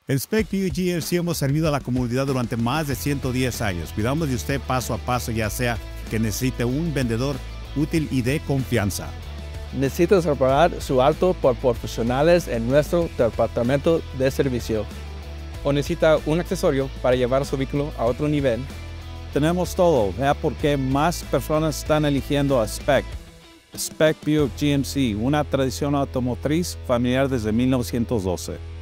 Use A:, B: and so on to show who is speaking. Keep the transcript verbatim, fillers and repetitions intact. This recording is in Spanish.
A: En Spec Buick G M C hemos servido a la comunidad durante más de ciento diez años. Cuidamos de usted paso a paso, ya sea que necesite un vendedor útil y de confianza.
B: ¿Necesitas reparar su auto por profesionales en nuestro departamento de servicio? ¿O necesita un accesorio para llevar su vehículo a otro nivel?
C: Tenemos todo. Vea por qué más personas están eligiendo a Spec. Spec Buick G M C, una tradición automotriz familiar desde mil novecientos doce.